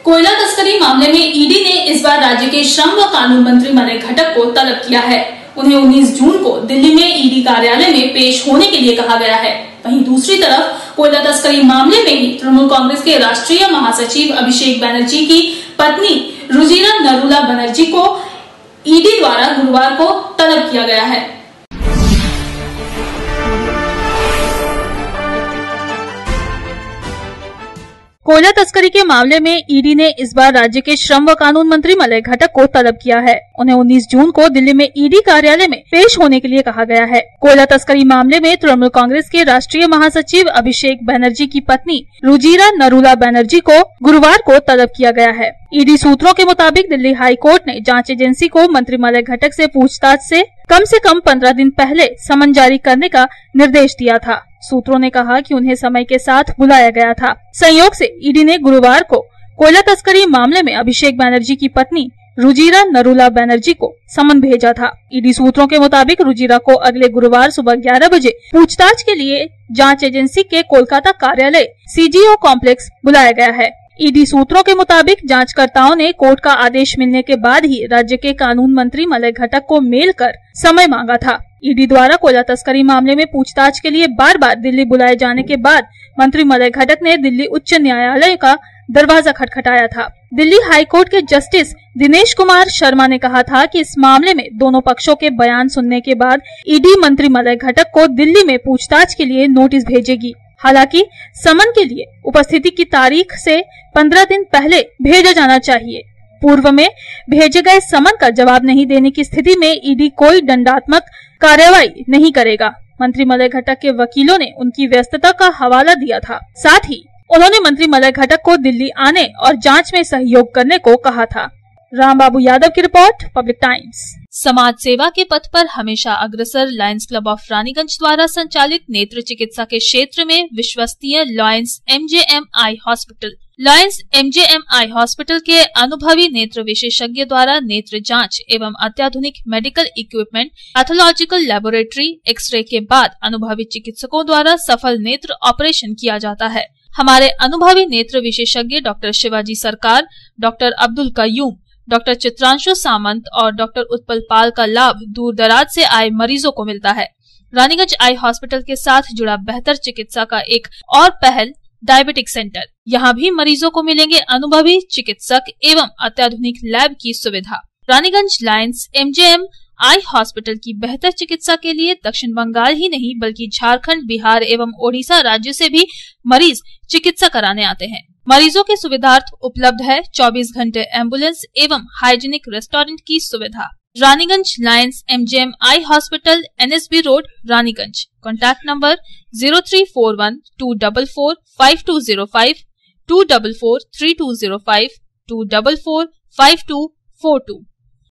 कोयला तस्करी मामले में ईडी ने इस बार राज्य के श्रम व कानून मंत्री मलय घटक को तलब किया है। उन्हें 19 जून को दिल्ली में ईडी कार्यालय में पेश होने के लिए कहा गया है। वहीं दूसरी तरफ कोयला तस्करी मामले में ही तृणमूल कांग्रेस के राष्ट्रीय महासचिव अभिषेक बनर्जी की पत्नी रुजिरा नरूला बनर्जी को ईडी द्वारा गुरुवार को तलब किया गया है। कोयला तस्करी के मामले में ईडी ने इस बार राज्य के श्रम व कानून मंत्री मलय घटक को तलब किया है। उन्हें 19 जून को दिल्ली में ईडी कार्यालय में पेश होने के लिए कहा गया है। कोयला तस्करी मामले में तृणमूल कांग्रेस के राष्ट्रीय महासचिव अभिषेक बनर्जी की पत्नी रुजिरा नरूला बनर्जी को गुरुवार को तलब किया गया है। ईडी सूत्रों के मुताबिक दिल्ली हाई कोर्ट ने जांच एजेंसी को मंत्री मलय घटक से पूछताछ से कम 15 दिन पहले समन जारी करने का निर्देश दिया था। सूत्रों ने कहा कि उन्हें समय के साथ बुलाया गया था। संयोग से ईडी ने गुरुवार को कोयला तस्करी मामले में अभिषेक बनर्जी की पत्नी रुजिरा नरूला बनर्जी को समन भेजा था। ईडी सूत्रों के मुताबिक रुजिरा को अगले गुरुवार सुबह 11 बजे पूछताछ के लिए जांच एजेंसी के कोलकाता कार्यालय सीजीओ कॉम्प्लेक्स बुलाया गया है। ईडी सूत्रों के मुताबिक जांचकर्ताओं ने कोर्ट का आदेश मिलने के बाद ही राज्य के कानून मंत्री मलय घटक को मेल कर समय मांगा था। ईडी द्वारा कोयला तस्करी मामले में पूछताछ के लिए बार बार दिल्ली बुलाए जाने के बाद मंत्री मलय घटक ने दिल्ली उच्च न्यायालय का दरवाजा खटखटाया था। दिल्ली हाई कोर्ट के जस्टिस दिनेश कुमार शर्मा ने कहा था कि इस मामले में दोनों पक्षों के बयान सुनने के बाद ईडी मंत्री मलय घटक को दिल्ली में पूछताछ के लिए नोटिस भेजेगी। हालांकि समन के लिए उपस्थिति की तारीख से 15 दिन पहले भेजा जाना चाहिए। पूर्व में भेजे गए समन का जवाब नहीं देने की स्थिति में ईडी कोई दंडात्मक कार्रवाई नहीं करेगा। मंत्री मलय घटक के वकीलों ने उनकी व्यस्तता का हवाला दिया था। साथ ही उन्होंने मंत्री मलय घटक को दिल्ली आने और जांच में सहयोग करने को कहा था। रामबाबू यादव की रिपोर्ट, पब्लिक टाइम्स। समाज सेवा के पथ पर हमेशा अग्रसर लायंस क्लब ऑफ रानीगंज द्वारा संचालित नेत्र चिकित्सा के क्षेत्र में विश्वसनीय Lions MJM eye hospital. Lions MJM eye hospital के अनुभवी नेत्र विशेषज्ञ द्वारा नेत्र जांच एवं अत्याधुनिक medical equipment, pathological laboratory, x-ray के बाद अनुभवी चिकित्सकों द्वारा सफल नेत्र ऑपरेशन किया जाता है। हमारे अनुभवी नेत्र विशेषज्ञ doctor Shivaji Sarkar, doctor Abdul Qayum, doctor Chitranshu Samant और डॉक्टर उत्पल पाल का लाभ दूर दराज से आए मरीजों को मिलता है। रानीगंज आई हॉस्पिटल के साथ जुड़ा बेहतर चिकित्सा का एक और पहल डायबिटिक सेंटर। यहाँ भी मरीजों को मिलेंगे अनुभवी चिकित्सक एवं अत्याधुनिक लैब की सुविधा। Raniganj Lions MJM eye hospital की बेहतर चिकित्सा के लिए दक्षिण बंगाल ही नहीं बल्कि झारखंड, बिहार एवं ओडिशा राज्य से भी मरीज चिकित्सा कराने आते हैं। मरीजों के सुविधार्थ उपलब्ध है 24 घंटे एम्बुलेंस एवं हाइजीनिक रेस्टोरेंट की सुविधा। Raniganj Lions MJM eye hospital, NSB road, Raniganj. Contact number 0341 244 5205, 244 3205, 244 5242।